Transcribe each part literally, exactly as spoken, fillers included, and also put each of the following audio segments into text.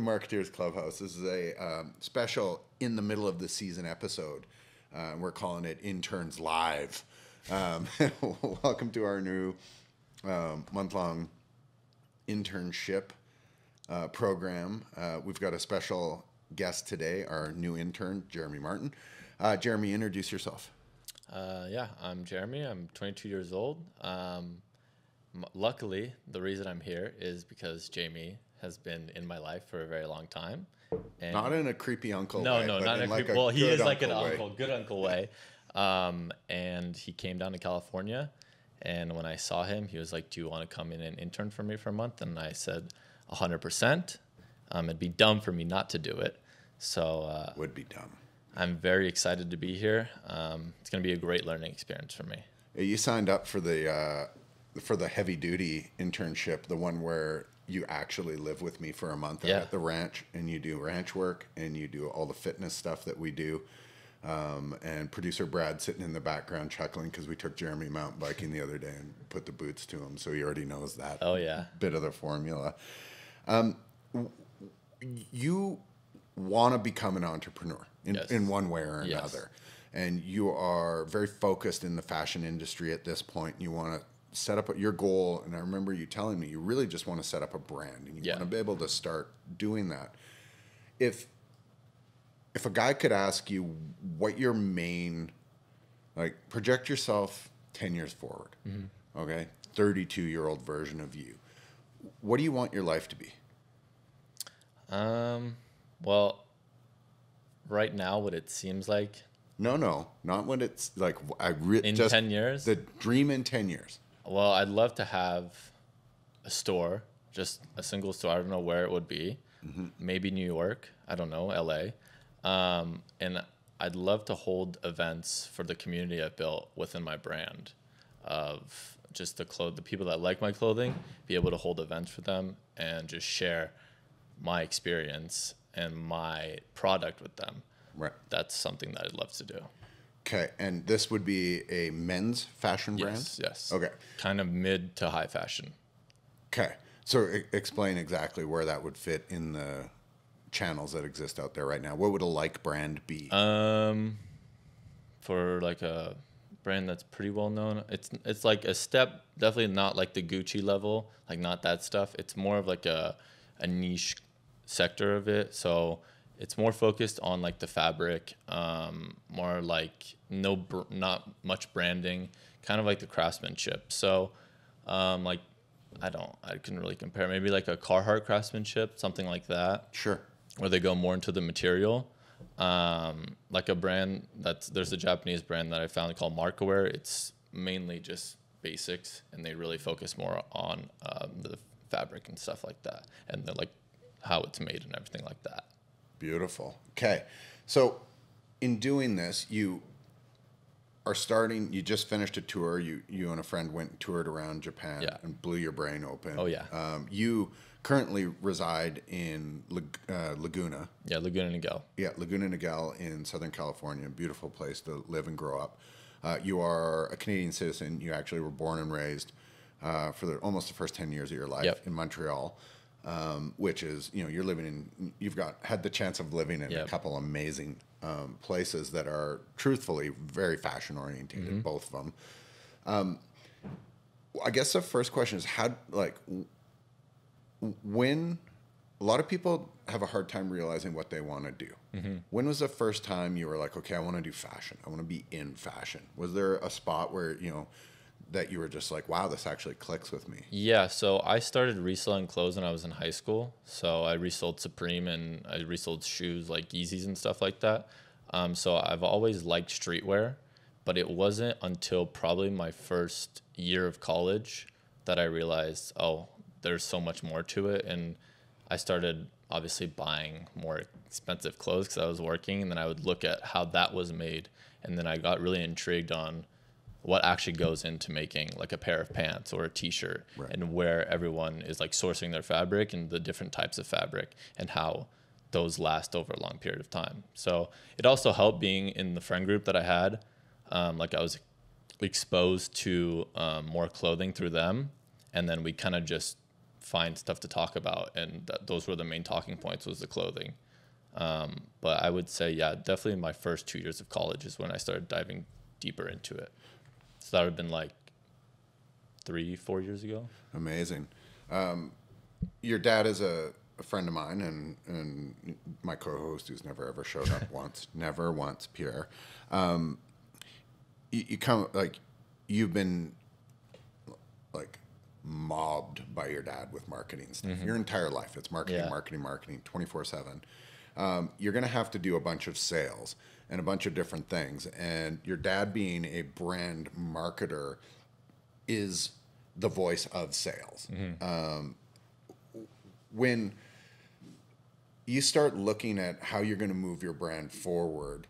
Marketeers Clubhouse. This is a um, special in the middle of the season episode. Uh, we're calling it Interns Live. Um, welcome to our new um, month-long internship uh, program. Uh, we've got a special guest today, our new intern, Jeremy Martin. Uh, Jeremy, introduce yourself. Uh, yeah, I'm Jeremy. I'm twenty-two years old. Um, m- luckily, the reason I'm here is because Jamie has been in my life for a very long time. And Not in a creepy uncle no, way. no, but not in a like creepy. a Well, he good is like an way. uncle, good uncle way. Um, and he came down to California, and when I saw him, he was like, "Do you want to come in and intern for me for a month?" And I said, "A hundred percent." Um, it'd be dumb for me not to do it. So uh, Would be dumb. I'm very excited to be here. Um, it's going to be a great learning experience for me. You signed up for the uh, for the heavy duty internship, the one where you actually live with me for a month Yeah. at the ranch, and you do ranch work and you do all the fitness stuff that we do. Um, and producer Brad sitting in the background chuckling because we took Jeremy mountain biking the other day and put the boots to him, so he already knows that. Oh yeah, bit of the formula. Um, you want to become an entrepreneur in, Yes. in one way or Yes. another. And you are very focused in the fashion industry at this point. You want to set up your goal. And I remember you telling me you really just want to set up a brand and you Yeah. want to be able to start doing that. If, if a guy could ask you what your main, like project yourself ten years forward, mm-hmm. okay, thirty-two year old version of you, what do you want your life to be? Um, well, right now, what it seems like No, no, not when it's like I re- in just ten years. The dream in ten years. Well, I'd love to have a store, just a single store. I don't know where it would be. Mm-hmm. Maybe New York. I don't know, L A. Um, and I'd love to hold events for the community I've built within my brand, of just the clo- the people that like my clothing, be able to hold events for them and just share my experience and my product with them. Right. That's something that I'd love to do. Okay, and this would be a men's fashion brand? Yes, yes. Okay. Kind of mid to high fashion. Okay. So e- explain exactly where that would fit in the channels that exist out there right now. What would a like brand be? Um, for like a brand that's pretty well known, it's it's like a step, definitely not like the Gucci level, like not that stuff. It's more of like a a niche sector of it. So it's more focused on like the fabric, um, more like no, br- not much branding, kind of like the craftsmanship. So, um, like, I don't, I can really compare maybe like a Carhartt craftsmanship, something like that. Sure. Where they go more into the material. Um, like a brand that's, there's a Japanese brand that I found called Markaware. It's mainly just basics, and they really focus more on um, the fabric and stuff like that, and the, like how it's made and everything like that. Beautiful. Okay. So in doing this, you are starting, you just finished a tour. You you and a friend went and toured around Japan Yeah. and blew your brain open. Oh, yeah. Um, you currently reside in Lag- uh, Laguna. Yeah, Laguna Niguel. Yeah, Laguna Niguel in Southern California. Beautiful place to live and grow up. Uh, you are a Canadian citizen. You actually were born and raised uh, for the, almost the first ten years of your life Yep. in Montreal. Um, which is, you know, you're living in, you've got, had the chance of living in Yep. a couple amazing um, places that are truthfully very fashion oriented, Mm-hmm. both of them. Um, I guess the first question is how, like, w- when a lot of people have a hard time realizing what they want to do. Mm-hmm. When was the first time you were like, okay, I want to do fashion. I want to be in fashion. Was there a spot where, you know, that you were just like, wow, this actually clicks with me? Yeah, so I started reselling clothes when I was in high school. So I resold Supreme and I resold shoes like Yeezys and stuff like that. Um, so I've always liked streetwear, but it wasn't until probably my first year of college that I realized, oh, there's so much more to it. And I started obviously buying more expensive clothes because I was working, and then I would look at how that was made. And then I got really intrigued on what actually goes into making like a pair of pants or a t-shirt, right. and where everyone is like sourcing their fabric and the different types of fabric and how those last over a long period of time. So it also helped being in the friend group that I had. Um, like I was exposed to um, more clothing through them, and then we kind of just find stuff to talk about, and that, those were the main talking points, was the clothing. Um, but I would say, yeah, definitely my first two years of college is when I started diving deeper into it. So that would have been like three, four years ago. Amazing. Um, your dad is a, a friend of mine, and, and my co-host who's never ever showed up once, never once, Pierre. Um, you, you come like you've been like mobbed by your dad with marketing stuff. Mm-hmm. Your entire life, it's marketing, yeah. marketing, marketing, twenty-four seven. Um, you're going to have to do a bunch of sales and a bunch of different things. And your dad being a brand marketer is the voice of sales. Mm-hmm. Um, when you start looking at how you're going to move your brand forward,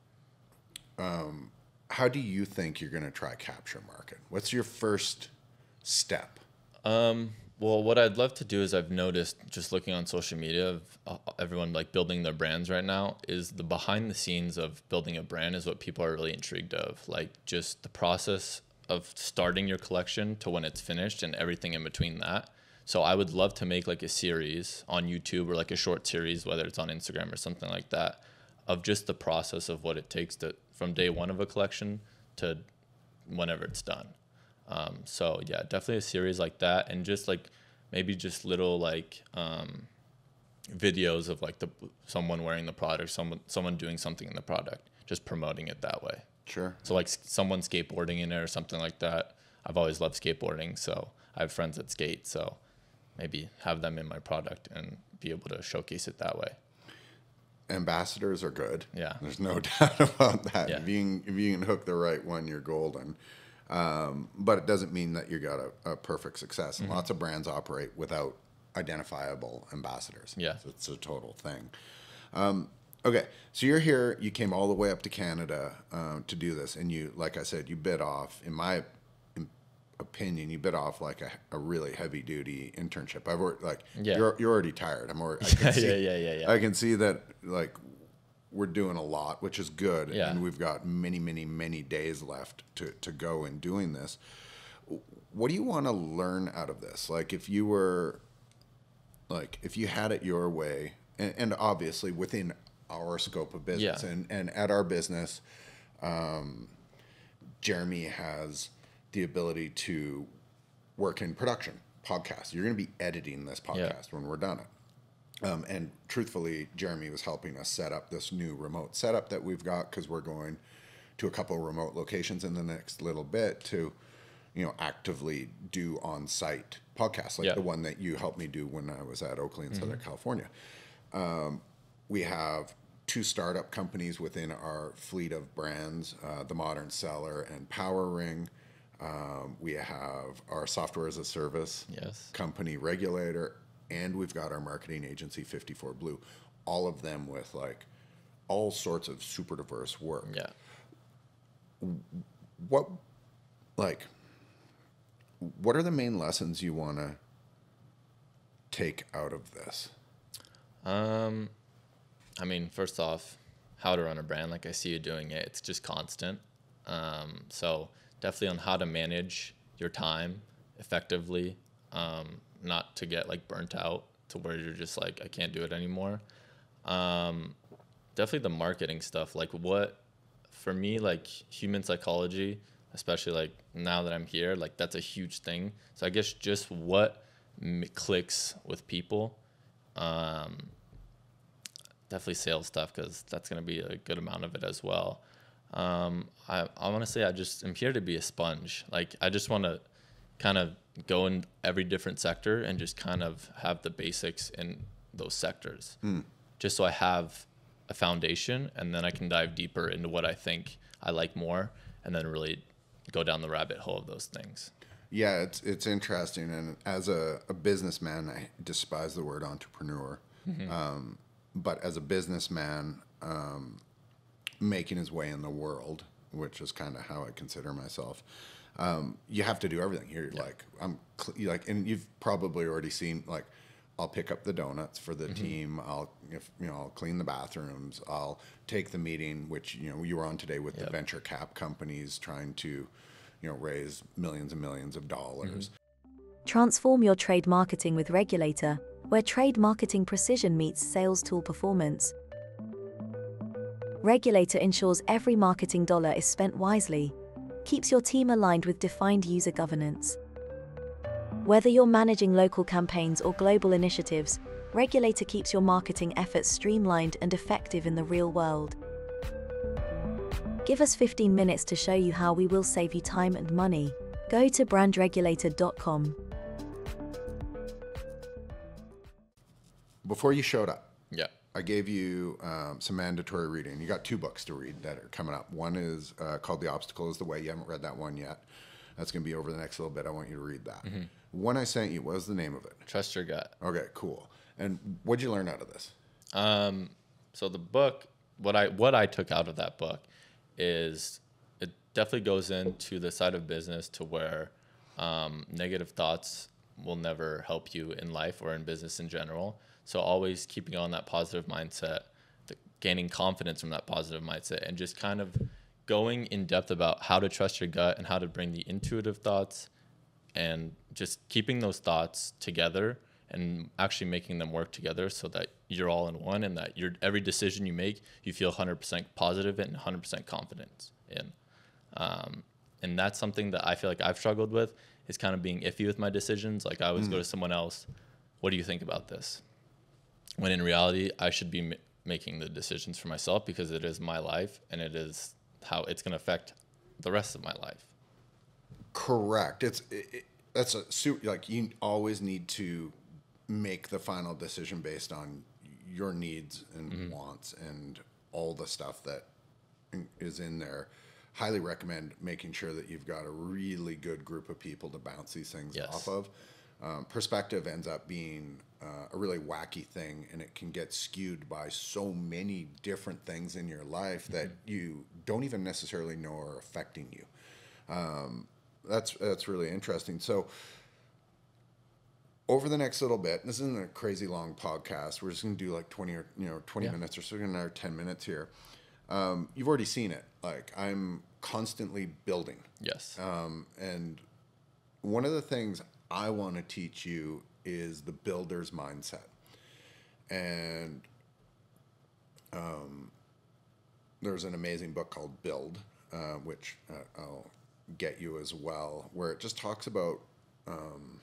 um, how do you think you're going to try capture market? What's your first step? Um, well, what I'd love to do is, I've noticed just looking on social media of uh, everyone like building their brands right now, is the behind the scenes of building a brand is what people are really intrigued of. Like just the process of starting your collection to when it's finished and everything in between that. So I would love to make like a series on YouTube, or like a short series, whether it's on Instagram or something like that, of just the process of what it takes to from day one of a collection to whenever it's done. Um, so yeah, definitely a series like that, and just like maybe just little like um, videos of like the someone wearing the product, someone someone doing something in the product, just promoting it that way. Sure. So like someone skateboarding in it or something like that. I've always loved skateboarding, so I have friends that skate, so maybe have them in my product and be able to showcase it that way. Ambassadors are good. Yeah. There's no doubt about that. Yeah. If you can, if you can hook the right one, you're golden. Um, but it doesn't mean that you got a, a perfect success. And mm-hmm. lots of brands operate without identifiable ambassadors. Yeah. So it's a total thing. Um, okay. So you're here, you came all the way up to Canada, uh, to do this. And you, like I said, you bit off, in my in opinion, you bit off like a, a really heavy duty internship. I've already, like, yeah. you're, you're already tired. I'm already, I can see, yeah, yeah, yeah, yeah. I can see that, like, we're doing a lot, which is good. Yeah. And we've got many, many, many days left to, to go in doing this. What do you want to learn out of this? Like if you were, like if you had it your way, and, and obviously within our scope of business, yeah. and, and at our business, um, Jeremy has the ability to work in production, podcasts. You're going to be editing this podcast yeah. when we're done it. Um, and truthfully, Jeremy was helping us set up this new remote setup that we've got, because we're going to a couple of remote locations in the next little bit to, you know, actively do on-site podcasts, like yeah. the one that you helped me do when I was at Oakley in mm-hmm. Southern California. Um, we have two startup companies within our fleet of brands, uh, The Modern Seller and Power Ring. Um, we have our software as a service yes. company, Regulator. And we've got our marketing agency, fifty-four Blue, all of them with like all sorts of super diverse work. Yeah. What, like, what are the main lessons you want to take out of this? Um, I mean, first off, how to run a brand. Like I see you doing it. It's just constant. Um, so definitely on how to manage your time effectively. Um, not to get like burnt out to where you're just like, I can't do it anymore. Um, definitely the marketing stuff. Like what, for me, like human psychology, especially like now that I'm here, like that's a huge thing. So I guess just what m- clicks with people. Um, definitely sales stuff, because that's going to be a good amount of it as well. Um, I, I want to say I just am here to be a sponge. Like I just want to kind of go in every different sector and just kind of have the basics in those sectors, mm. just so I have a foundation, and then I can dive deeper into what I think I like more, and then really go down the rabbit hole of those things. Yeah, it's it's interesting. And as a, a businessman, I despise the word entrepreneur. Mm-hmm. Um, but as a businessman, um, making his way in the world, which is kind of how I consider myself, Um, you have to do everything. You're yeah. like, I'm cl- you're like, and you've probably already seen, like, I'll pick up the donuts for the mm-hmm. team. I'll, if, you know, I'll clean the bathrooms. I'll take the meeting, which, you know, you were on today with yep. the venture cap companies trying to, you know, raise millions and millions of dollars. Mm-hmm. Transform your trade marketing with Regulator, where trade marketing precision meets sales tool performance. Regulator ensures every marketing dollar is spent wisely, keeps your team aligned with defined user governance. Whether you're managing local campaigns or global initiatives, Regulator keeps your marketing efforts streamlined and effective in the real world. Give us fifteen minutes to show you how we will save you time and money. Go to brand regulator dot com. Before you showed up, Yeah. I gave you um, some mandatory reading. You got two books to read that are coming up. One is uh, called The Obstacle is the Way. You haven't read that one yet. That's going to be over the next little bit. I want you to read that. Mm-hmm. One I sent you, what was the name of it? Trust Your Gut. Okay, cool. And what'd you learn out of this? Um, so the book, what I what I took out of that book is it definitely goes into the side of business to where um, negative thoughts will never help you in life or in business in general. So always keeping on that positive mindset, the, gaining confidence from that positive mindset, and just kind of going in depth about how to trust your gut and how to bring the intuitive thoughts and just keeping those thoughts together and actually making them work together so that you're all in one and that you're, every decision you make, you feel one hundred percent positive and one hundred percent confidence in. Um, and that's something that I feel like I've struggled with, is kind of being iffy with my decisions. Like I always mm. go to someone else, what do you think about this? When in reality, I should be m- making the decisions for myself because it is my life and it is how it's going to affect the rest of my life. Correct. It's it, it, that's a su- like you always need to make the final decision based on your needs and mm-hmm. wants and all the stuff that is in there. Highly recommend making sure that you've got a really good group of people to bounce these things yes. off of. Um, perspective ends up being uh, a really wacky thing, and it can get skewed by so many different things in your life mm-hmm. that you don't even necessarily know are affecting you. Um, that's that's really interesting. So over the next little bit, this isn't a crazy long podcast. We're just going to do like twenty or you know twenty yeah. minutes or so, another ten minutes here. Um, you've already seen it. Like I'm constantly building. Yes. Um, and one of the things I want to teach you is the builder's mindset. And um, there's an amazing book called Build, uh, which uh, I'll get you as well, where it just talks about um,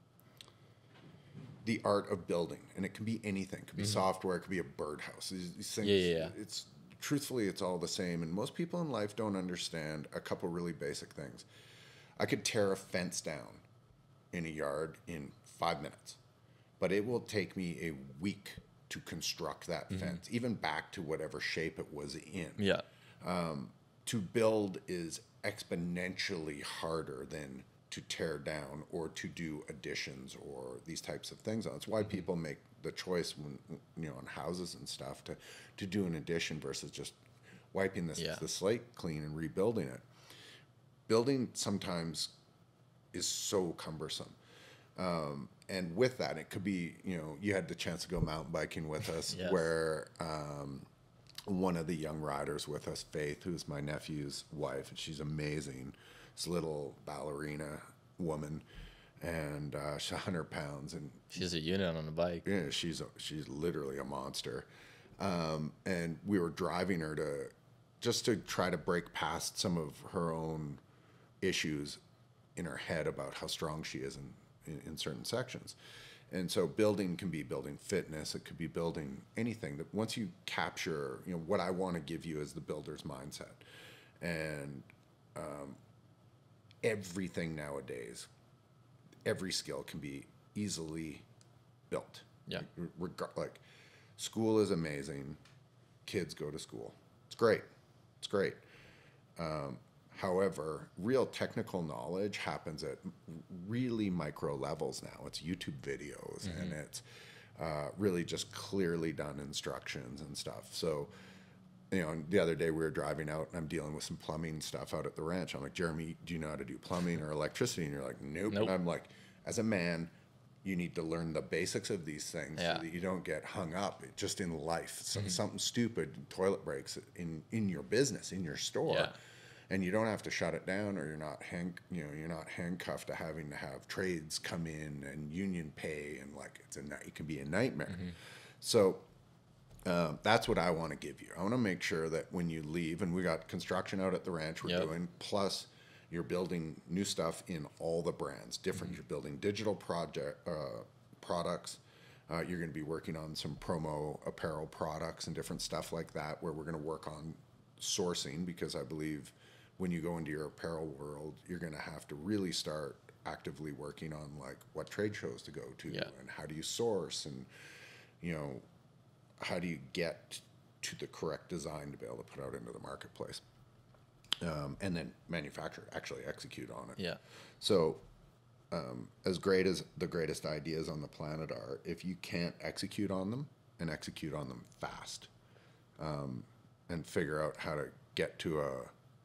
the art of building. And it can be anything. It could be mm-hmm. software. It could be a birdhouse. These, these things, yeah, yeah, yeah. it's truthfully, it's all the same. And most people in life don't understand a couple really basic things. I could tear a fence down in a yard in five minutes, but it will take me a week to construct that mm-hmm. fence, even back to whatever shape it was in. Yeah. Um, to build is exponentially harder than to tear down or to do additions or these types of things. That's why mm-hmm. people make the choice when, you know, on houses and stuff to, to do an addition versus just wiping this, yeah. the slate clean and rebuilding it. Building sometimes is so cumbersome. Um, and with that, it could be, you know, you had the chance to go mountain biking with us yes. where um, one of the young riders with us, Faith, who's my nephew's wife, and she's amazing, this little ballerina woman, and uh, she's one hundred pounds. And she's a unit on a bike. Yeah, she's, a, she's literally a monster. Um, and we were driving her to, just to try to break past some of her own issues in her head about how strong she is in, in, in certain sections. And so building can be building fitness. It could be building anything that once you capture, you know, what I want to give you is the builder's mindset. And um, everything nowadays, every skill can be easily built. Yeah. Reg- like school is amazing. Kids go to school. It's great. It's great. Um, However, real technical knowledge happens at really micro levels now. It's YouTube videos mm-hmm. and it's uh, really just clearly done instructions and stuff. So, you know, the other day we were driving out and I'm dealing with some plumbing stuff out at the ranch. I'm like, Jeremy, do you know how to do plumbing or electricity? And you're like, nope. nope. And I'm like, as a man, you need to learn the basics of these things yeah. so that you don't get hung up just in life. So, mm-hmm. Something stupid, toilet breaks in, in your business, in your store. Yeah. And you don't have to shut it down, or you're not hang, you know, you're not handcuffed to having to have trades come in and union pay, and like it's a it can be a nightmare. Mm-hmm. So uh, that's what I want to give you. I want to make sure that when you leave, and we got construction out at the ranch we're yep. doing, plus you're building new stuff in all the brands, different. Mm-hmm. You're building digital project uh, products. Uh, you're going to be working on some promo apparel products and different stuff like that, where we're going to work on sourcing, because I believe when you go into your apparel world, you're going to have to really start actively working on like what trade shows to go to yeah. and how do you source, and you know, how do you get to the correct design to be able to put out into the marketplace, um, and then manufacture, actually execute on it. Yeah. So um, as great as the greatest ideas on the planet are, if you can't execute on them and execute on them fast, um, and figure out how to get to a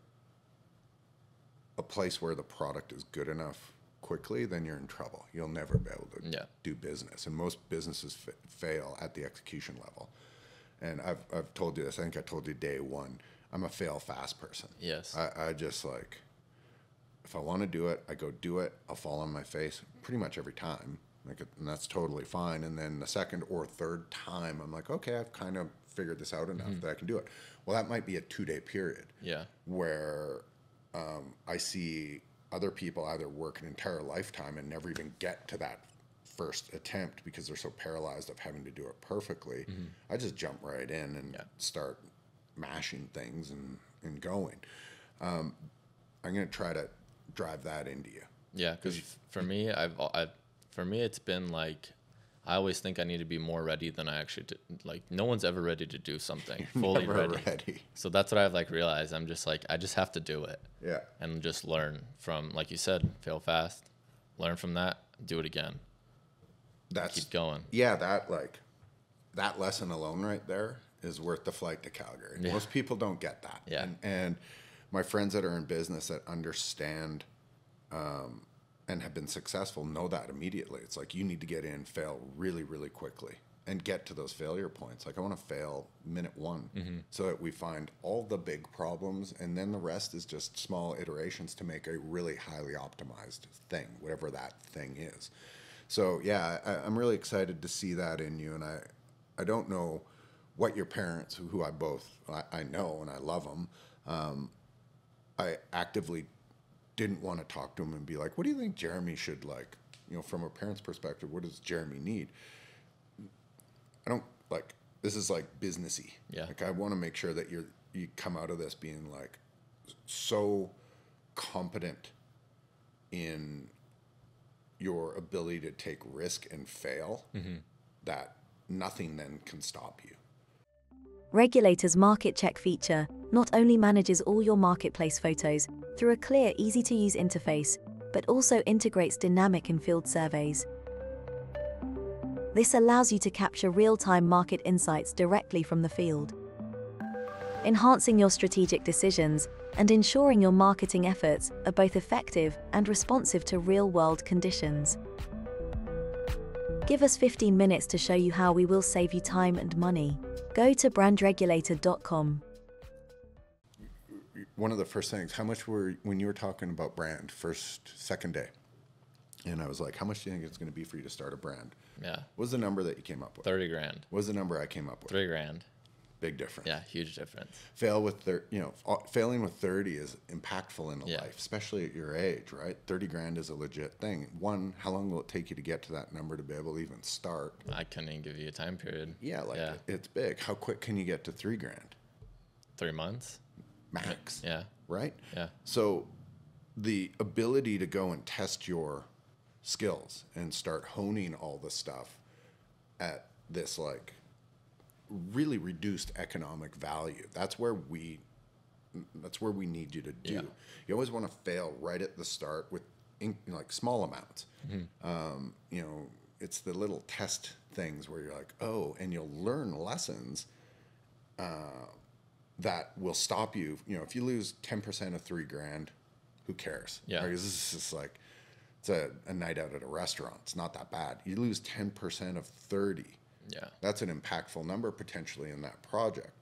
a place where the product is good enough quickly, then you're in trouble. You'll never be able to yeah. do business. And most businesses f- fail at the execution level. And I've I've told you this, I think I told you day one, I'm a fail fast person. Yes. I, I just like, if I want to do it, I go do it. I'll fall on my face pretty much every time. Like, and that's totally fine. And then the second or third time, I'm like, okay, I've kind of figured this out enough mm-hmm. that I can do it. Well, that might be a two-day period. Yeah. Where um, I see other people either work an entire lifetime and never even get to that first attempt because they're so paralyzed of having to do it perfectly. Mm-hmm. I just jump right in and yeah. start mashing things and, and going. Um, I'm going to try to drive that into you. Yeah, because for me, I've, I've for me, it's been like, I always think I need to be more ready than I actually do. Like, no one's ever ready to do something fully Never ready. ready. So that's what I've like realized. I'm just like, I just have to do it. Yeah. And just learn from, like you said, fail fast, learn from that, do it again. That's keep going. Yeah, that like that lesson alone right there is worth the flight to Calgary. Yeah. Most people don't get that. Yeah. And, and my friends that are in business that understand um, and have been successful know that immediately. It's like, you need to get in, fail really, really quickly, and get to those failure points. Like, I want to fail minute one mm-hmm. so that we find all the big problems, and then the rest is just small iterations to make a really highly optimized thing, whatever that thing is. So yeah, I, I'm really excited to see that in you. And I, I don't know what your parents, who, who I both, I, I know and I love them, um, I actively didn't want to talk to him and be like, what do you think Jeremy should, like, you know, from a parent's perspective, what does Jeremy need? I don't, like, this is like businessy. Yeah. Like, I want to make sure that you're, you come out of this being like so competent in your ability to take risk and fail mm-hmm. that nothing then can stop you. Regulator's Market Check feature not only manages all your marketplace photos through a clear, easy-to-use interface, but also integrates dynamic and field surveys. This allows you to capture real-time market insights directly from the field, enhancing your strategic decisions and ensuring your marketing efforts are both effective and responsive to real-world conditions. Give us fifteen minutes to show you how we will save you time and money. Go to brand regulator dot com. One of the first things, how much were, when you were talking about brand, first, second day, and I was like, how much do you think it's going to be for you to start a brand? Yeah. What was the number that you came up with? thirty grand. What was the number I came up with? Three grand. Big difference. Yeah, huge difference. Fail with thir- you know, failing with thirty is impactful in a yeah. life, especially at your age, right? thirty grand is a legit thing. One, how long will it take you to get to that number to be able to even start? I couldn't even give you a time period. Yeah, like yeah. It, it's big. How quick can you get to three grand? Three months. Max. Yeah. Right? Yeah. So the ability to go and test your skills and start honing all the stuff at this like really reduced economic value. That's where we that's where we need you to do. Yeah. You always want to fail right at the start with in, like small amounts. Mm-hmm. Um, you know, it's the little test things where you're like, oh, and you'll learn lessons uh, that will stop you. You know, if you lose ten percent of three grand, who cares? Yeah. Because this is just like, it's a, a night out at a restaurant. It's not that bad. You lose ten percent of thirty. Yeah. That's an impactful number potentially in that project.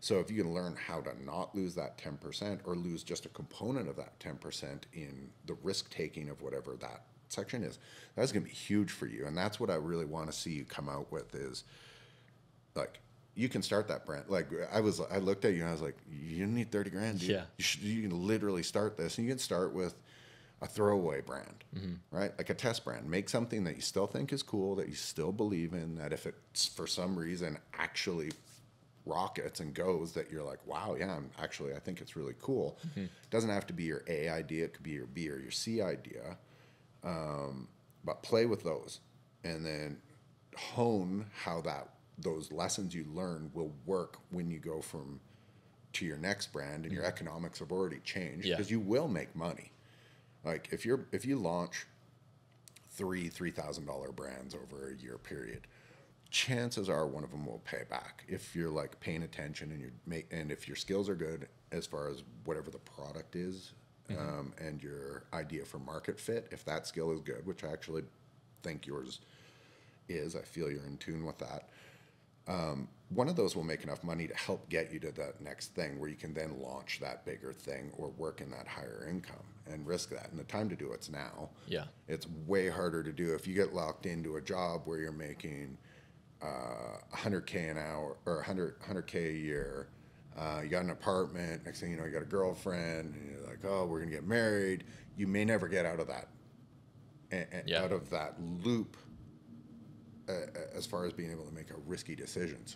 So if you can learn how to not lose that ten percent or lose just a component of that ten percent in the risk taking of whatever that section is, that's going to be huge for you. And that's what I really want to see you come out with is like, you can start that brand. Like I was, I looked at you and I was like, you don't need thirty grand, dude. Yeah. You, should, you can literally start this, and you can start with a throwaway brand, mm-hmm. right? Like a test brand. Make something that you still think is cool, that you still believe in, that if it's for some reason actually rockets and goes, that you're like, wow, yeah, I'm actually, I think it's really cool. Mm-hmm. It doesn't have to be your A idea. It could be your B or your C idea. Um, but play with those and then hone how that those lessons you learn will work when you go from to your next brand, and mm-hmm. your economics have already changed because yeah. you will make money. Like if you're if you launch three three thousand dollar brands over a year period, chances are one of them will pay back if you're like paying attention and you're make and if your skills are good as far as whatever the product is, mm-hmm. um, and your idea for market fit. If that skill is good, which I actually think yours is, I feel you're in tune with that. Um, one of those will make enough money to help get you to that next thing where you can then launch that bigger thing or work in that higher income and risk that. And the time to do it's now. Yeah. It's way harder to do if you get locked into a job where you're making uh, one hundred K an hour or one hundred, one hundred K a year. Uh, you got an apartment. Next thing you know, you got a girlfriend. And you're like, oh, we're going to get married. You may never get out of that, a- a- yeah. out of that loop. Uh, as far as being able to make a risky decision. So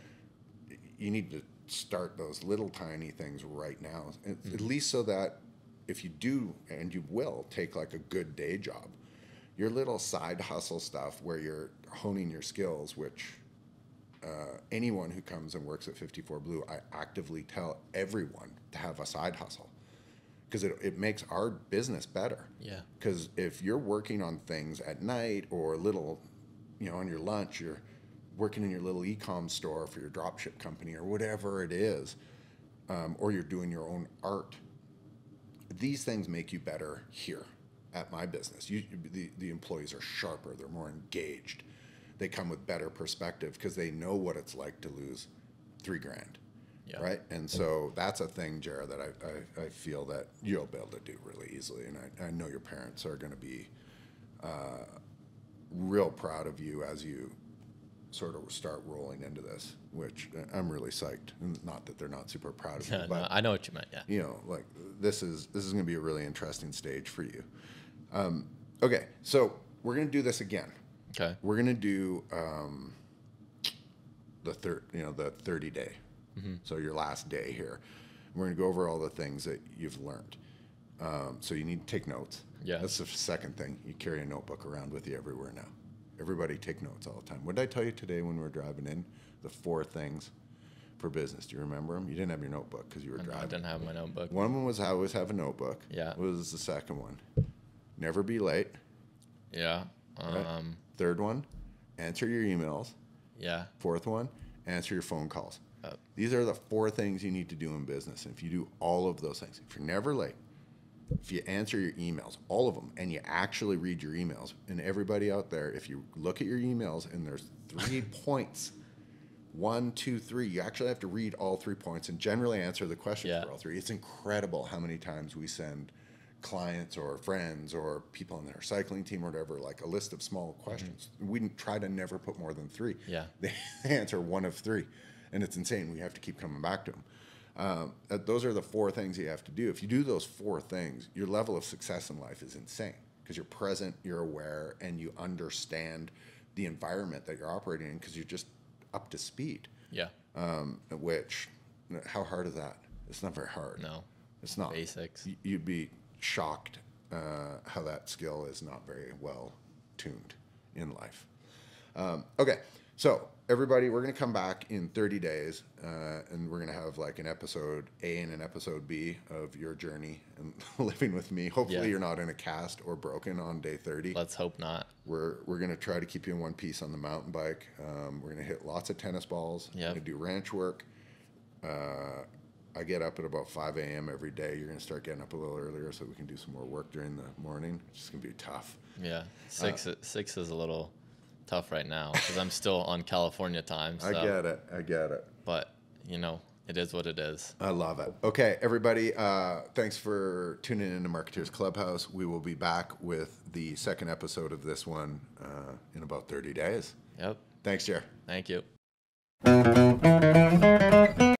you need to start those little tiny things right now, mm-hmm. at least so that if you do, and you will, take like a good day job, your little side hustle stuff where you're honing your skills, which uh, anyone who comes and works at fifty-four Blue, I actively tell everyone to have a side hustle because it, it makes our business better. Yeah. Because if you're working on things at night or little, you know, on your lunch, you're working in your little e-com store for your dropship company or whatever it is, um, or you're doing your own art. These things make you better here at my business. You, the, the employees are sharper. They're more engaged. They come with better perspective because they know what it's like to lose three grand, yeah. right? And so that's a thing, Jared, that I, I, I feel that you'll be able to do really easily. And I, I know your parents are going to be uh, real proud of you as you sort of start rolling into this, which I'm really psyched. Not that they're not super proud of you, yeah, but no, I know what you meant. Yeah, you know, like this is this is going to be a really interesting stage for you. Um, okay, so we're going to do this again. Okay, we're going to do um, the third, you know, the thirty day. Mm-hmm. So your last day here. We're going to go over all the things that you've learned. Um, so you need to take notes. Yeah. That's the second thing. You carry a notebook around with you everywhere now. Everybody take notes all the time. What did I tell you today when we were driving in? The four things for business. Do you remember them? You didn't have your notebook because you were I driving. I didn't have my notebook. One of them was I always have a notebook. Yeah. What was the second one? Never be late. Yeah. Um, right? Third one, answer your emails. Yeah. Fourth one, answer your phone calls. Uh, These are the four things you need to do in business. And if you do all of those things, if you're never late, if you answer your emails, all of them, and you actually read your emails, and everybody out there, if you look at your emails and there's three points, one, two, three, you actually have to read all three points and generally answer the questions yeah. for all three. It's incredible how many times we send clients or friends or people on their cycling team or whatever, like a list of small questions. Mm-hmm. We try to never put more than three. Yeah. They answer one of three, and it's insane. We have to keep coming back to them. Um, those are the four things you have to do. If you do those four things, your level of success in life is insane because you're present, you're aware, and you understand the environment that you're operating in because you're just up to speed. Yeah. Um, which, how hard is that? It's not very hard. No. It's not. Basics. You'd be shocked uh, how that skill is not very well tuned in life. Um, okay. So everybody, we're going to come back in thirty days, uh, and we're going to have like an episode A and an episode B of your journey and living with me. Hopefully, yeah. you're not in a cast or broken on day thirty. Let's hope not. We're we're going to try to keep you in one piece on the mountain bike. Um, we're going to hit lots of tennis balls. Yep. We're going to do ranch work. Uh, I get up at about five a.m. every day. You're going to start getting up a little earlier so we can do some more work during the morning. It's just going to be tough. Yeah, six uh, six is a little tough right now because I'm still on California time. So. I get it. I get it. But, you know, It is what it is. I love it. Okay, everybody, uh, thanks for tuning in to Marketeers Clubhouse. We will be back with the second episode of this one uh, in about thirty days. Yep. Thanks, Jer. Thank you.